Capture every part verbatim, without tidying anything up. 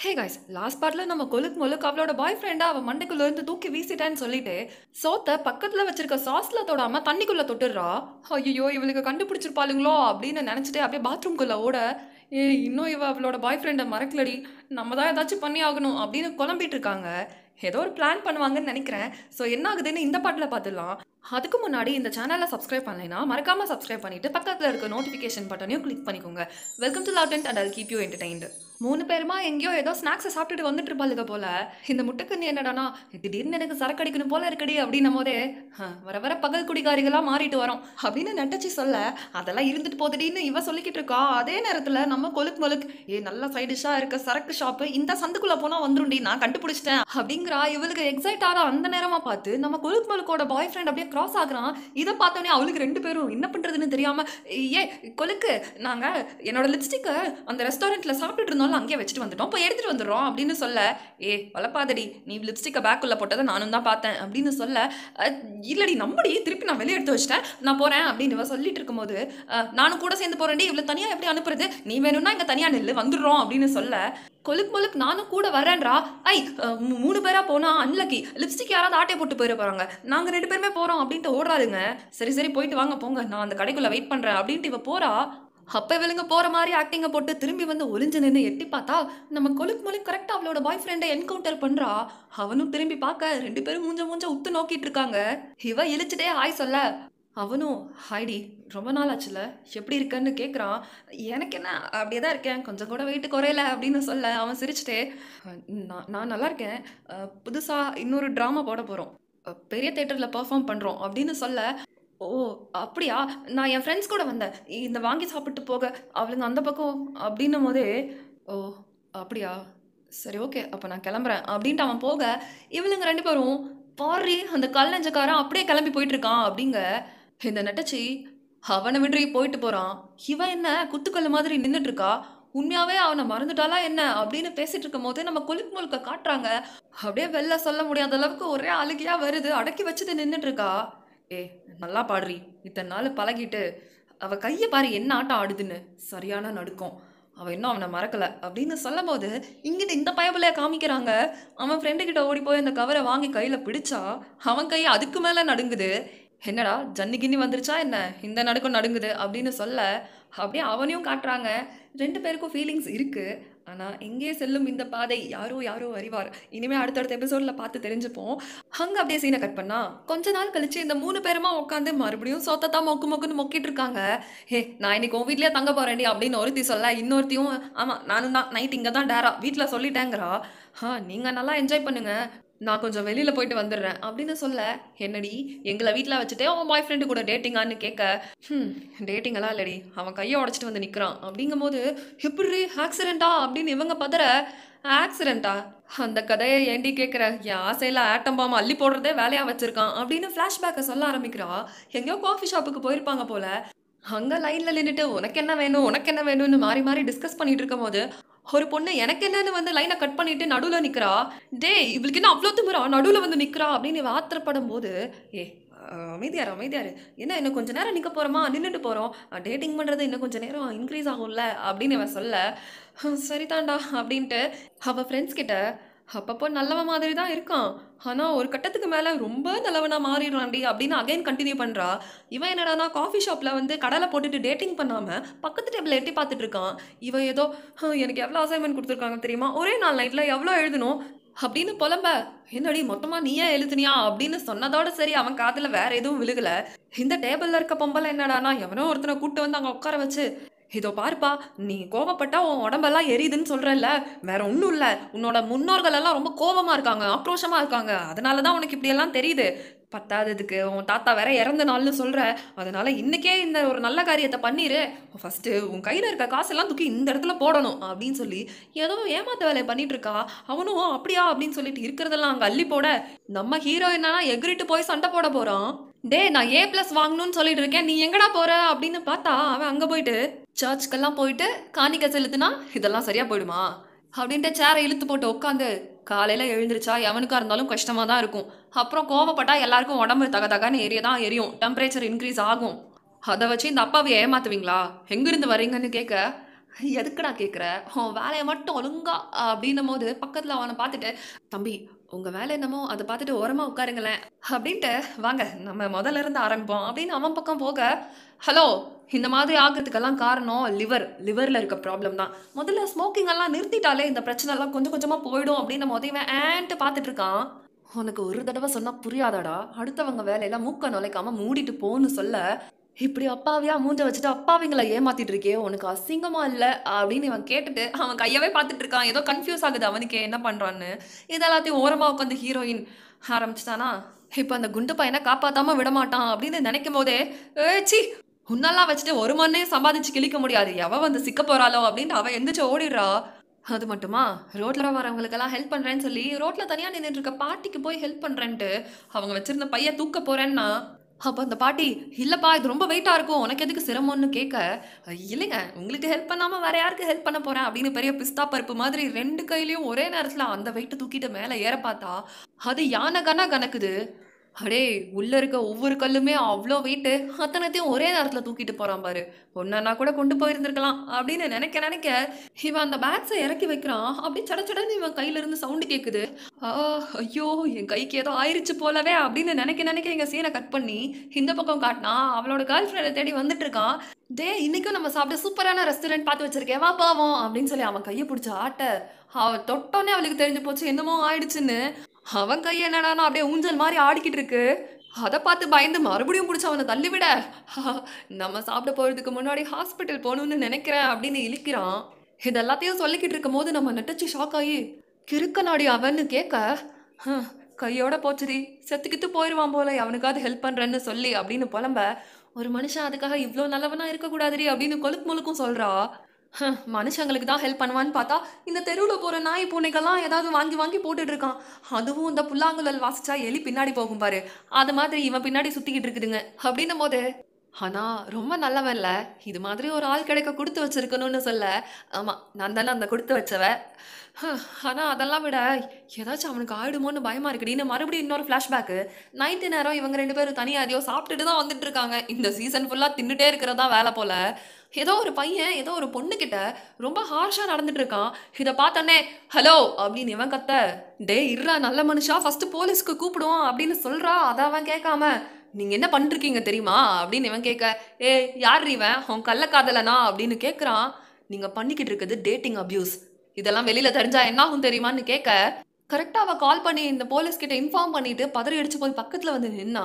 Hey guys, last பார்ட்ல நம்ம கொலுக் மொலுக் அவளோட பாய் ஃப்ரெண்டா அவன் மண்டைக்குள்ள இருந்து தூக்கி வீசிட்டேன்னு சொல்லிட்டு சோத்தை பக்கத்துல வச்சிருக்க சாஸ்ல தொடாம தண்ணிக்குள்ள தொட்டுடுறா. ஐயோ, இவளுக்கு கண்டுபிடிச்சிருப்பாளுங்களோ அப்படின்னு நினைச்சிட்டு அப்படியே பாத்ரூம்குள்ள ஓட, ஏ இன்னும் இவ அவளோட பாய் ஃப்ரெண்டை மறக்கலடி, நம்ம தான் ஏதாச்சும் பண்ணி ஆகணும் அப்படின்னு குழம்பிட்டு இருக்காங்க. ஏதோ ஒரு பிளான் பண்ணுவாங்கன்னு நினைக்கிறேன். ஸோ என்ன ஆகுதுன்னு இந்த பாட்டில் பார்த்துடலாம். அதுக்கு முன்னாடி இந்த சேனலை சப்ஸ்கிரைப் பண்ணலைன்னா மறக்காம சப்ஸ்கிரைப் பண்ணிட்டு பக்கத்தில் இருக்க நோட்டிஃபிகேஷன் பட்டனையும் கிளிக் பண்ணிக்கோங்க. Welcome to love and I'll keep you entertained. மூணு பேருமா எங்கேயோ ஏதோ ஸ்நாக்ஸை சாப்பிட்டுட்டு வந்துட்டு இருப்பாளுங்க போல. இந்த முட்டைக்கண்ணி என்னடானா திடீர்னு எனக்கு சரக்கு அடிக்கணும் போல இருக்கடி அப்படின்னும் போதே வர வர பகல் குடிகாரிகளா மாறிட்டு வரோம் அப்படின்னு நட்டச்சி சொல்ல, அதெல்லாம் இருந்துட்டு போதுடின்னு இவ சொல்லிக்கிட்டு இருக்கா. அதே நேரத்தில் நம்ம கொலுக் மொலுக், ஏ நல்ல சைடிஷா இருக்க சரக்கு ஷாப்பு இந்த சந்துக்குள்ள போனா வந்துருண்டி, நான் கண்டுபிடிச்சிட்டேன் அப்படிங்கிறா. இவளுக்கு எக்ஸைட் ஆகிற அந்த நேரமா பார்த்து நம்ம கொலுக் மொலுக்கோட பாய் ஃப்ரெண்ட் அப்படியே கிராஸ் ஆகுறான். இதை பார்த்தோன்னே அவளுக்கு ரெண்டு பேரும் என்ன பண்றதுன்னு தெரியாம, ஏ கொலுக்கு, நாங்க என்னோட லிப்ஸ்டிக்கை அந்த ரெஸ்டாரண்ட்ல சாப்பிட்டுட்டு இருந்தோம், அங்கேயே வச்சுட்டு வந்துட்டோம், இப்போ எடுத்துட்டு வந்துடுறோம் அப்படின்னு சொல்ல, ஏ வளப்பாதடி, நீ லிப்ஸ்டிக்கை பேக்குள்ள போட்டதை நானும் தான் பார்த்தேன் அப்படின்னு சொல்ல, இல்லடி நம்படி, திருப்பி நான் வெளியே எடுத்து வச்சிட்டேன், நான் போறேன் அப்படின்னு இவ சொல்லிட்டு இருக்கும்போது, நானும் கூட சேர்ந்து போறேன்டி, இவ்வளவு தனியா எப்படி அனுப்புறது, நீ வேணும்னா இங்க தனியா நெல்லு வந்துடுறோம் அப்படின்னு சொல்ல, கொலுக் மொலுக் நானும் கூட வரேன்றா. ஐ மூணு பேரா போனா அன்லக்கி, லிப்ஸ்டிக் யாராவது ஆட்டை போட்டு போயிட போறாங்க, நாங்க ரெண்டு பேருமே போறோம் அப்படின்ட்டு ஓடுறாதுங்க. சரி சரி போயிட்டு வாங்க போங்க, நான் அந்த கடைக்குள்ள வெயிட் பண்றேன் அப்படின்ட்டு இவ போறா. அப்ப இவளுங்க போற மாதிரி ஆக்டிங்க போட்டு திரும்பி வந்து ஒளிஞ்சு நின்று எட்டி பார்த்தா நம்ம கொலுக் மொலுக் கரெக்டா அவளோட பாய் ஃப்ரெண்டை என்கவுண்டர் பண்றா. அவனும் திரும்பி பார்க்க ரெண்டு பேரும் மூஞ்ச மூஞ்ச உத்து நோக்கிட்டு இருக்காங்க. இவ இழிச்சுட்டே ஹாய் சொல்ல, அவனும் ஹாய்டி, ரொம்ப நாள் ஆச்சுல, எப்படி இருக்கன்னு கேட்குறான். எனக்கு என்ன அப்படியே தான் இருக்கேன், கொஞ்சம் கூட வெயிட்டு குறையல அப்படின்னு சொல்ல, அவன் சிரிச்சுட்டே, நான் நான் நல்லா இருக்கேன், புதுசாக இன்னொரு ட்ராமா போட போகிறோம், பெரிய தேட்டரில் பர்ஃபார்ம் பண்ணுறோம் அப்படின்னு சொல்ல, ஓ அப்படியா, நான் என் ஃப்ரெண்ட்ஸ் கூட வந்தேன், இந்த வாங்கி சாப்பிட்டு போக அவளுங்க அந்த பக்கம் அப்படின்னும் போதே, ஓ அப்படியா, சரி ஓகே அப்போ நான் கிளம்புறேன் அப்படின்ட்டு அவன் போக, இவளுங்க ரெண்டு பேரும் பாரி அந்த கல் நெஞ்சக்காரன் அப்படியே கிளம்பி போயிட்டு இருக்கான் அப்படிங்க. இந்த நெட்டச்சி அவனை விடுறி போயிட்டு போறான். இவன் என்ன குத்துக்கல்லு மாதிரி நின்றுட்டு இருக்கா, உண்மையாவே அவனை மறந்துட்டாலா என்ன அப்படின்னு பேசிட்டு இருக்கும் போது நம்ம கொலுக் மொலுக்க காட்டுறாங்க. அப்படியே வெளில சொல்ல முடியாத அளவுக்கு ஒரே அழுகையா வருது, அடக்கி வச்சுட்டு நின்றுட்டு இருக்கா. ஏ நல்லா பாடுறி, இத்தனை நாள் பழகிட்டு அவ கையை பாரு என்ன ஆட்டம் ஆடுதுன்னு, சரியான நடுக்கம், அவன் இன்னும் அவனை மறக்கல அப்படின்னு சொல்லும் போது இங்கிட்ட இந்த பயபிள்ளைய காமிக்கிறாங்க. அவன் ஃப்ரெண்டு கிட்ட ஓடி போய் அந்த கவரை வாங்கி கையில பிடிச்சா அவன் கை அதுக்கு மேல நடுங்குது. என்னடா ஜன்னி கிண்ணி வந்துருச்சா என்ன, இந்த நடுக்கம் நடுங்குது அப்படின்னு சொல்ல, அப்படியே அவனையும் காட்டுறாங்க. ரெண்டு பேருக்கும் ஃபீலிங்ஸ் இருக்கு. ஆனால் எங்கே செல்லும் இந்த பாதை யாரோ யாரோ அறிவார். இனிமேல் அடுத்தடுத்த எபிசோடில் பார்த்து தெரிஞ்சுப்போம். அங்கே அப்படியே சீனை கட் பண்ணா கொஞ்ச நாள் கழிச்சு இந்த மூணு பேருமா உட்காந்து மறுபடியும் சொத்தத்தான் மொக்கு மொக்குன்னு மொக்கிட்டு இருக்காங்க. ஹே நான் இன்னைக்கு உன் வீட்லேயே தங்க போறேன்டி அப்படின்னு ஒருத்தி சொல்ல, இன்னொருத்தியும் ஆமாம் நானும் தான் நைட் இங்கே தான் டேரா வீட்டில் சொல்லிட்டேங்கிறா. ஆ நீங்கள் நல்லா என்ஜாய் பண்ணுங்க, நான் கொஞ்சம் வெளியில் போயிட்டு வந்துடுறேன் அப்படின்னு சொல்ல, என்னடி எங்களை வீட்டில் வச்சுட்டே அவன் பாய் ஃப்ரெண்டு கூட டேட்டிங்கான்னு கேட்க, ம் டேட்டிங்கெல்லாம் இல்லடி, அவன் கையை உடச்சிட்டு வந்து நிற்கிறான் அப்படிங்கும் போது, எப்படி ஆக்சிடென்ட்டா அப்படின்னு இவங்க பதற, ஆக்சிடென்ட்டா அந்த கதையை ஏண்டி கேட்குற, என் ஆசையில் ஆட்டம் பாம்பு அள்ளி போடுறதே வேலையாக வச்சிருக்கான் அப்படின்னு ஃப்ளாஷ்பேக்கை சொல்ல ஆரம்பிக்கிறா. எங்கேயோ காஃபி ஷாப்புக்கு போயிருப்பாங்க போல. அங்கே லைனில் நின்றுட்டு உனக்கு என்ன வேணும் உனக்கு என்ன வேணும்னு மாறி மாறி டிஸ்கஸ் பண்ணிட்டு இருக்கும் போது ஒரு பொண்ணு எனக்கு என்னன்னு வந்து லைனை கட் பண்ணிட்டு நடுவில் நிற்கிறா. டே இவளுக்கு என்ன அவ்வளோ திமுறா, நடுவில் வந்து நிற்கிறா அப்படின்னு ஆத்திரப்படும் போது, ஏ அமைதியாரு அமைதியாரு, என்ன இன்னும் கொஞ்சம் நேரம் நிற்க போகிறோமா, நின்றுட்டு போகிறோம், டேட்டிங் பண்ணுறது இன்னும் கொஞ்சம் நேரம் இன்க்ரீஸ் ஆகும்ல அப்படின்னு இவன் சொல்ல, சரிதாண்டா அப்படின்ட்டு அவள் ஃப்ரெண்ட்ஸ் கிட்ட, அப்பப்போ நல்லவன் மாதிரி தான் இருக்கான், ஆனால் ஒரு கட்டத்துக்கு மேலே ரொம்ப நல்லவனா மாறிடுறான்டி அப்படின்னு அகைன் கண்டினியூ பண்ணுறா. இவன் என்னடானா காஃபி ஷாப்பில் வந்து கடலை போட்டுட்டு டேட்டிங் பண்ணாமல் பக்கத்து டேபிள் எட்டி பார்த்துட்டு இருக்கான். இவன் ஏதோ எனக்கு எவ்வளோ அசைன்மெண்ட் கொடுத்துருக்காங்க தெரியுமா, ஒரே நாள் நைட்டில் எவ்வளோ எழுதணும் அப்படின்னு புலம்ப, என்னடி மொத்தமாக நீயே எழுதுனியா அப்படின்னு சொன்னதோட சரி, அவன் காதில் வேற எதுவும் விழுகலை. இந்த டேபிளில் இருக்க பொம்பளை என்னடானா எவனோ ஒருத்தனை கூப்பிட்டு வந்து அங்கே உட்கார வச்சு, இதோ பாருப்பா நீ கோவப்பட்டா உன் உடம்பெல்லாம் எரியுதுன்னு சொல்கிறல்ல, வேற ஒன்றும் இல்லை, உன்னோட முன்னோர்கள் எல்லாம் ரொம்ப கோபமாக இருக்காங்க, ஆக்ரோஷமாக இருக்காங்க, அதனால தான் உனக்கு இப்படியெல்லாம் தெரியுது, பத்தாததுக்கு உன் தாத்தா வேற இறந்த நாள்னு சொல்கிற, அதனால இன்னைக்கே இந்த ஒரு நல்ல காரியத்தை பண்ணிடு, ஃபஸ்ட்டு உன் கையில் இருக்க காசெல்லாம் தூக்கி இந்த இடத்துல போடணும் அப்படின்னு சொல்லி ஏதோ ஏமாத்த வேலையை பண்ணிட்டு இருக்கா. அவனும் அப்படியா அப்படின்னு சொல்லிட்டு இருக்கிறதெல்லாம் அங்கே அள்ளி போட, நம்ம ஹீரோ என்னன்னா எகிரிட்டு போய் சண்டை போட போகிறான். டே நான் ஏ பிளஸ் வாங்கணும்னு சொல்லிட்டு இருக்கேன், நீ எங்கடா போற அப்படின்னு பார்த்தா அவன் அங்கே போயிட்டு சர்ச்சுக்கெல்லாம் போயிட்டு காணிக்க செலுத்துனா இதெல்லாம் சரியா போயிடுமா அப்படின்ட்டு சேரை இழுத்து போட்டு உட்காந்து காலையில் எழுந்திரிச்சா எவனுக்கா இருந்தாலும் கஷ்டமாக தான் இருக்கும். அப்புறம் கோவப்பட்டா எல்லாருக்கும் உடம்பு தக தகன்னு எரிய தான் எரியும், டெம்பரேச்சர் இன்க்ரீஸ் ஆகும். அதை வச்சு இந்த அப்பாவை ஏமாத்துவீங்களா, எங்கிருந்து வரீங்கன்னு கேட்க, எதுக்குடா கேட்குற? உன் வேலைய மட்டும் ஒழுங்கா அப்படின்னும்போது, பக்கத்துல அவன பார்த்துட்டு, "தம்பி, உங்க வேலை என்னமோ அத பார்த்துட்டு ஓரமா உட்காருங்களேன்" அப்படின்ட்டு, "வாங்க நம்ம மொதல்ல இருந்து ஆரம்பிப்போம்" அப்படின்னு அவன் பக்கம் போக, "ஹலோ, இந்த மாதிரி ஆகுறதுக்கெல்லாம் காரணம் லிவர். லிவர்ல இருக்க ப்ராப்ளம் தான். முதல்ல ஸ்மோக்கிங் எல்லாம் நிறுத்திட்டாலே இந்த பிரச்சனைலாம் கொஞ்சம் கொஞ்சமா போயிடும்" அப்படின்னும்போது, இவன் ஏன்ட்டு பார்த்துட்டு இருக்கான். "உனக்கு ஒரு தடவ சொன்னா புரியாதாடா? அடுத்தவங்க வேலையில மூக்க நுழைக்காம மூடிட்டு போன்னு சொல்ல, இப்படி அப்பாவியா மூஞ்ச வச்சுட்டு அப்பாவிங்கள ஏமாத்திட்டு இருக்கியே, உனக்கு அசிங்கமா இல்ல?" அப்படின்னு இவன் கேட்டுட்டு, அவன் கையவே பார்த்துட்டு இருக்கான். ஏதோ கன்ஃப்யூஸ் ஆகுது அவனுக்கே என்ன பண்றான்னு. இது எல்லாத்தையும் ஓரமா உட்காந்து ஹீரோயின் ஆரம்பிச்சுட்டானா, இப்ப அந்த குண்டு பையன காப்பாத்தாம விடமாட்டான் அப்படின்னு நினைக்கும் போதே, "ஏய் ச்சீ! உன்னெல்லாம் வச்சுட்டு ஒரு மண்ணையும் சம்பாதிச்சு கிழிக்க முடியாது. எவ வந்து சிக்க போறாளோ?" அப்படின்ட்டு அவ எந்திரிச்சு ஓடிடுறா. அது மட்டுமா, ரோட்ல வரவங்களுக்கெல்லாம் ஹெல்ப் பண்றேன்னு சொல்லி, ரோட்ல தனியா நின்னுட்டு இருக்க பாட்டிக்கு போய் ஹெல்ப் பண்றேன்ட்டு, அவங்க வச்சிருந்த பைய தூக்க போறேன்னா, அப்ப அந்த பாட்டி, "இல்லப்பா இது ரொம்ப வெயிட்டா இருக்கும். உனக்கு எதுக்கு சிரமம்னு?" கேட்க, "இல்லைங்க, உங்களுக்கு ஹெல்ப் பண்ணாம வேற யாருக்கு ஹெல்ப் பண்ண போறேன்?" அப்படின்னு பெரிய பிஸ்தா பருப்பு மாதிரி ரெண்டு கையிலயும் ஒரே நேரத்துல அந்த வெயிட்ட தூக்கிட்டு மேல ஏற பார்த்தா, அது யானை கனா கணக்குது. அடே, உள்ள இருக்க ஒவ்வொரு கல்லுமே அவ்ளோ வெயிட்டு. அத்தனைத்தையும் ஒரே நேரத்துல தூக்கிட்டு போறான் பாரு. ஒன்னொன்னா கூட கொண்டு போயிருந்திருக்கலாம் அப்படின்னு நினைக்க நினைக்க, இவன் அந்த பேக்ஸ இறக்கி வைக்கிறான். அப்படியே சட சடன்னு இவன் கையில இருந்து சவுண்ட் கேக்குது. ஆ, ஐயோ! என் கைக்கு ஏதோ ஆயிருச்சு போலவே அப்படின்னு நினைக்க நினைக்க இங்க சீனை கட் பண்ணி, இந்த பக்கம் காட்டினா அவளோட கேர்ள் ஃப்ரெண்டை தேடி வந்துட்டு இருக்கான். "டேய், இன்னைக்கும் நம்ம சாப்பிட சூப்பரான ரெஸ்டாரண்ட் பார்த்து வச்சிருக்கேன். வா போவோம்" அப்படின்னு சொல்லி அவன் கையை பிடிச்ச ஆட்ட, அவ தொட்டோன்னே அவளுக்கு தெரிஞ்சு போச்சு என்னமோ ஆயிடுச்சுன்னு. அவன் கை என்னடான்னா அப்படியே ஊஞ்சல் மாதிரி ஆடிக்கிட்டு இருக்கு. அத பார்த்து பயந்து மறுபடியும் புடிச்சு அவன தள்ளிவிட, "நம்ம சாப்பிட போறதுக்கு முன்னாடி ஹாஸ்பிட்டல் போகணும்னு நினைக்கிறேன்" அப்படின்னு இழுக்கிறான். இது எல்லாத்தையும் சொல்லிக்கிட்டு இருக்கும்போது நம்ம நெட்டச்சி ஷாக் ஆகி, "கிறுக்கனாடி அவன்னு?" கேட்க, "ஹம், கையோட போச்சுடி, செத்துக்கிட்டு போயிருவான் போல அவனுக்காவது ஹெல்ப் பண்றேன்னு சொல்லி" அப்படின்னு புலம்ப, "ஒரு மனுஷன் அதுக்காக இவ்ளோ நல்லவனா இருக்கக்கூடாதுடி" அப்படின்னு கொழுக்கு முழுக்கும் சொல்றா. ஹம், மனுஷங்களுக்கு தான் ஹெல்ப் பண்ணுவான்னு பார்த்தா, இந்த தெருவுல போற நாய் பூனைக்கெல்லாம் ஏதாவது வாங்கி வாங்கி போட்டுட்டு இருக்கான். அதுவும் இந்த புல்லாங்குழல் வாசிச்சா எலி பின்னாடி போகும் பாரு, அது மாதிரி இவன் பின்னாடி சுத்திக்கிட்டு இருக்குதுங்க. அப்படின்னும் போது, ஆனா ரொம்ப நல்லவன் இல்ல, இது மாதிரி ஒரு ஆள் கிடைக்க கொடுத்து வச்சிருக்கணும்னு சொல்ல, ஆமா நான் தானே அந்த கொடுத்து வச்சவ. ஹம், ஆனா அதெல்லாம் விட ஏதாச்சும் அவனுக்கு ஆயிடுமோன்னு பயமா இருக்குடின்னு மறுபடியும் இன்னொரு ஃப்ளாஷ்பேக்கு. நைட்டு நேரம் இவங்க ரெண்டு பேரும் தனியா எதையோ சாப்பிட்டுட்டு தான் வந்துட்டு இருக்காங்க. இந்த சீசன் ஃபுல்லா தின்னுட்டே இருக்கிறதா வேலை போல. ஏதோ ஒரு பையன் ஏதோ ஒரு பொண்ணு கிட்ட ரொம்ப ஹார்ஷா நடந்துட்டு இருக்கான். இத பார்த்தோன்னே, "ஹலோ" அப்படின்னு இவன் கத்த, "டேய் இருடா நல்ல மனுஷா, ஃபர்ஸ்ட் போலீஸ்க்கு கூப்பிடுவோம்" அப்படின்னு சொல்றா. அத அவன் கேட்காம, "நீங்க என்ன பண்ணிருக்கீங்க தெரியுமா?" அப்படின்னு இவன் கேட்க, "ஏய் யார் இவன், உன் கள்ளக்காதலனா?" அப்படின்னு கேட்குறான். "நீங்க பண்ணிக்கிட்டு இருக்கிறது டேட்டிங் அபியூஸ். இதெல்லாம் வெளியில தெரிஞ்சா என்ன ஆகும் தெரியுமான்னு?" கேட்க, கரெக்டா அவ கால் பண்ணி இந்த போலீஸ் கிட்ட இன்ஃபார்ம் பண்ணிட்டு பதறி அடிச்சு போய் பக்கத்துல வந்து நின்னா,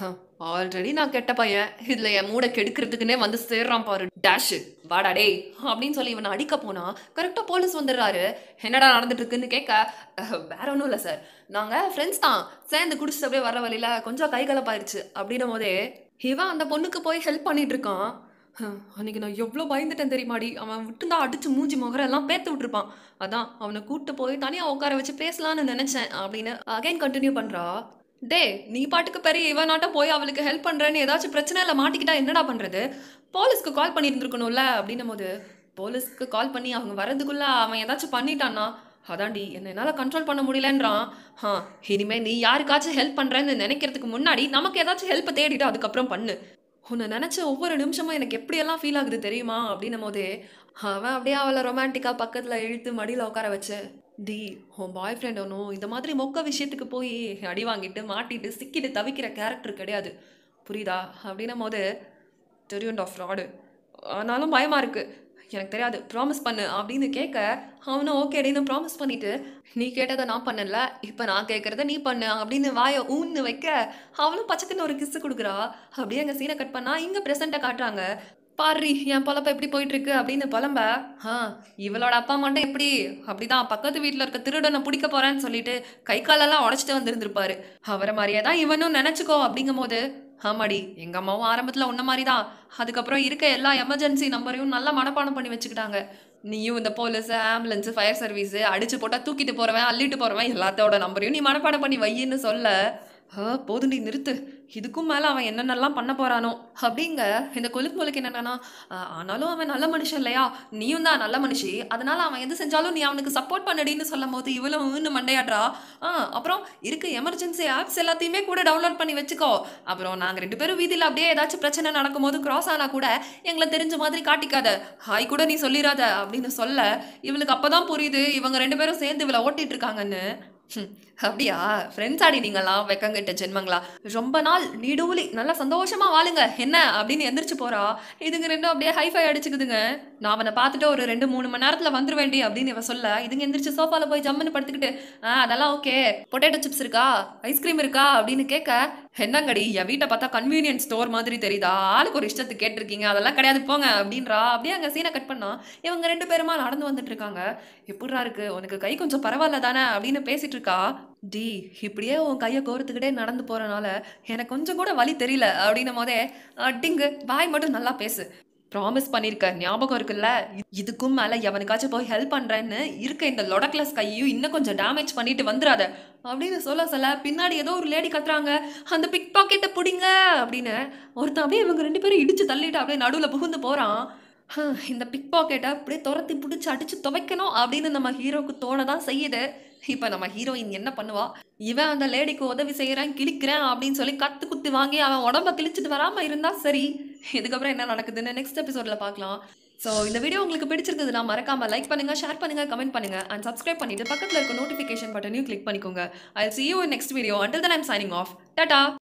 ஆல்ரெடி நான் கெட்ட பையன், இதுல என் மூட கெடுக்கிறதுக்குன்னே வந்து சேர்றான் பாரு டேஷ், வாடா டேய் அப்படின்னு சொல்லி இவனை அடிக்க போனா கரெக்டா போலீஸ் வந்துடுறாரு. "என்னடா நடந்துட்டு இருக்குன்னு?" கேட்க, "அஹ், வேற ஒன்றும் இல்லை சார், நாங்க ஃப்ரெண்ட்ஸ் தான், சேர்ந்து குடிச்சிட்டு அப்படியே வர வழியில கொஞ்சம் கை கலப்பாயிருச்சு" அப்படின்னும் போதே இவன் அந்த பொண்ணுக்கு போய் ஹெல்ப் பண்ணிட்டு இருக்கான். "ஹம், அன்னைக்கு நான் எவ்வளோ பயந்துட்டேன் தெரியுமாடி, அவன் விட்டுந்தா அடிச்சு மூஞ்சி முகர எல்லாம் பேத்து விட்டுருப்பான், அதான் அவனை கூட்டு போய் தனியா உட்கார வச்சு பேசலான்னு நினைச்சேன்" அப்படின்னு அகைன் கண்டினியூ பண்றா. "டேய், நீ பாட்டுக்கு பெரிய இவனாட்ட போய் அவளுக்கு ஹெல்ப் பண்றேன்னு ஏதாச்சும் பிரச்சனையில மாட்டிக்கிட்டா என்னடா பண்றது? போலீஸ்க்கு கால் பண்ணியிருந்திருக்கணும்ல" அப்படின்னும் போது, போலீஸ்க்கு கால் பண்ணி அவங்க வரதுக்குள்ள அவன் ஏதாச்சும் பண்ணிட்டான்னா, "அதான்டி என்ன என்னால கண்ட்ரோல் பண்ண முடியலன்றான். ஆ, இனிமே நீ யாருக்காச்சும் ஹெல்ப் பண்றேன்னு நினைக்கிறதுக்கு முன்னாடி நமக்கு ஏதாச்சும் ஹெல்ப் தேடிட்டு அதுக்கப்புறம் பண்ணு. உன்னை நினைச்ச ஒவ்வொரு நிமிஷமும் எனக்கு எப்படியெல்லாம் ஃபீல் ஆகுது தெரியுமா" அப்படின்னும் போதே அவன் அப்படியே அவளை ரொமான்டிக்கா பக்கத்துல இழுத்து மடியில உட்கார வச்சு, "டி, உன் பாய் ஃப்ரெண்ட் ஒன்றும் இந்த மாதிரி மொக்க விஷயத்துக்கு போய் அடி வாங்கிட்டு மாட்டிட்டு சிக்கிட்டு தவிக்கிற கேரக்டர் கிடையாது, புரியுதா" அப்படின்னும் போது, "தெரியும்டா ஃப்ராடு, ஆனாலும் பயமா இருக்கு, எனக்கு தெரியாது, ப்ராமிஸ் பண்ணு" அப்படின்னு கேட்க, அவனும் ஓகேடின்னு ப்ராமிஸ் பண்ணிட்டு, "நீ கேட்டதை நான் பண்ணல, இப்போ நான் கேட்கறத நீ பண்ணு" அப்படின்னு வாயை ஊன்னு வைக்க, அவளும் பச்சைக்குன்னு ஒரு கிஸ் கொடுக்குறா. அப்படியே அங்கே சீனை கட் பண்ணா இங்கே ப்ரெசண்ட்டை காட்டுறாங்க. "பாரு என் பொழப்ப எப்படி போயிட்டு இருக்கு" அப்படின்னு புலம்ப, ஆ, இவளோட அப்பா மட்டும் எப்படி அப்படிதான் பக்கத்து வீட்டில் இருக்க திருடனை பிடிக்க போறேன்னு சொல்லிட்டு கை காலெல்லாம் உடச்சிட்டு வந்திருந்திருப்பாரு. அவரை மாதிரியே தான் இவனும் நினைச்சுக்கோ அப்படிங்கும் போது, "ஆமாடி, எங்க அம்மாவும் ஆரம்பத்துல உன்ன மாதிரி தான், அதுக்கப்புறம் இருக்க எல்லா எமர்ஜென்சி நம்பரையும் நல்லா மனப்பாடம் பண்ணி வச்சுக்கிட்டாங்க. நீயும் இந்த போலீஸ், ஆம்புலன்ஸ், ஃபயர் சர்வீஸ், அடிச்சு போட்டா தூக்கிட்டு போறவன், அள்ளிட்டு போறவன் எல்லாத்தோட நம்பரையும் நீ மனப்பாடம் பண்ணி வையின்னு சொல்ல, ஆ, போதுண்டி நிறுத்து, இதுக்கும் மேல அவன் என்னென்னலாம் பண்ண போறானோ அப்படிங்க. இந்த கொழுக்கு மொழுக்கு என்னன்னா, அ ஆனாலும் அவன் நல்ல மனுஷன் இல்லையா? நீயும் தான் நல்ல மனுஷி. அதனால அவன் எது செஞ்சாலும் நீ அவனுக்கு சப்போர்ட் பண்ணுடின்னு சொல்லும்போது, இவளும் ம்ன்னு மண்டையாட்றா. ஆ அப்புறம் இருக்க எமர்ஜென்சி ஆப்ஸ் எல்லாத்தையுமே கூட டவுன்லோட் பண்ணி வச்சுக்கோ. அப்புறம் நாங்க ரெண்டு பேரும் வீதியில அப்படியே ஏதாச்சும் பிரச்சனை நடக்கும்போது கிராஸ் ஆனா கூட எங்கள தெரிஞ்ச மாதிரி காட்டிக்காத. ஹாய் கூட நீ சொல்லிறாத அப்படின்னு சொல்ல, இவளுக்கு அப்பதான் புரியுது இவங்க ரெண்டு பேரும் சேர்ந்து இவள ஓட்டிட்டு இருக்காங்கன்னு. ஹம், அப்படியா? ஃப்ரெண்ட்ஸ் ஆடி நீங்கலாம் வெக்கங்கெட்ட ஜென்மங்களா? ரொம்ப நாள் நீடூழி நல்லா சந்தோஷமா வாழுங்க என்ன அப்படின்னு எந்திரிச்சு போறா. இதுங்க ரெண்டும் அப்படியே ஹைஃபை அடிச்சுக்குதுங்க. நான் அவனை பார்த்துட்டு ஒரு ரெண்டு மூணு மணி நேரத்துல வந்துருவேண்டி அப்படின்னு இவ சொல்ல, இதுங்க எந்திரிச்சு சோஃபால போய் ஜம்முன்னு படுத்துக்கிட்டு, ஆ அதெல்லாம் ஓகே, பொட்டேட்டோ சிப்ஸ் இருக்கா, ஐஸ்கிரீம் இருக்கா அப்படின்னு கேட்க, என்னங்கடி என் வீட்டை பார்த்தா கன்வீனியன்ஸ் ஸ்டோர் மாதிரி தெரியுதா, ஆளுக்கு ஒரு இஷ்டத்துக்கு கேட்டிருக்கீங்க, அதெல்லாம் கிடையாது போங்க அப்படின்றா. அப்படியே அங்க சீனை கட் பண்ணா இவங்க ரெண்டு பேருமா நடந்து வந்துட்டு இருக்காங்க. எப்படிரா இருக்கு உனக்கு, கை கொஞ்சம் பரவாயில்ல தானே அப்படின்னு பேசிட்டு இருக்கா. டி இப்படியே உன் கையை கோர்த்துக்கிட்டே நடந்து போறனால எனக்கு கொஞ்சம் கூட வலி தெரியல அப்படின்னும் போதே, அடிங்கு வாய் மட்டும் நல்லா பேசு, ப்ராமிஸ் பண்ணிருக்க ஞாபகம் இருக்குல்ல, இ- இதுக்கும் மேல எவனுக்காச்சும் போய் ஹெல்ப் பண்றேன்னு இருக்க இந்த லொடக்லஸ் கையையும் இன்னும் கொஞ்சம் டேமேஜ் பண்ணிட்டு வந்துடாத அப்படின்னு சொல்ல சொல்ல பின்னாடி ஏதோ ஒரு லேடி கத்துறாங்க, அந்த பிக் பாக்கெட்டை பிடிங்க அப்படின்னு. ஒருத்தன் அப்படியே இவங்க ரெண்டு பேரும் இடிச்சு தள்ளிட்டு அப்படியே நடுவுல புகுந்து போறான். ஹம், இந்த பிக் பாக்கெட்டை அப்படியே துரத்தி பிடிச்சி அடிச்சு துவைக்கணும் அப்படின்னு நம்ம ஹீரோக்கு தோணதான் செய்யுது. இப்ப நம்ம ஹீரோயின் என்ன பண்ணுவா, இவன் அந்த லேடிக்கு உதவி செய்யறேன் கிழிக்கிறேன் அப்படின்னு சொல்லி கத்து குத்து வாங்கி அவன் உடம்ப கிழிச்சிட்டு வராம இருந்தா சரி. இதுக்கப்புறம் என்ன நடக்குதுன்னு நெக்ஸ்ட் எபிசோட்ல பார்க்கலாம். ஸோ இந்த வீடியோ உங்களுக்கு பிடிச்சிருந்ததுன்னா மறக்காம லைக் பண்ணுங்க, ஷேர் பண்ணுங்க, கமெண்ட் பண்ணுங்க அண்ட் சப்ஸ்கிரைப் பண்ணிட்டு பக்கத்துல இருக்க நோட்டிஃபிகேஷன் பட்டனையும் கிளிக் பண்ணிக்கோங்க. I'll see you in next video. Until then, I'm signing off. Tata.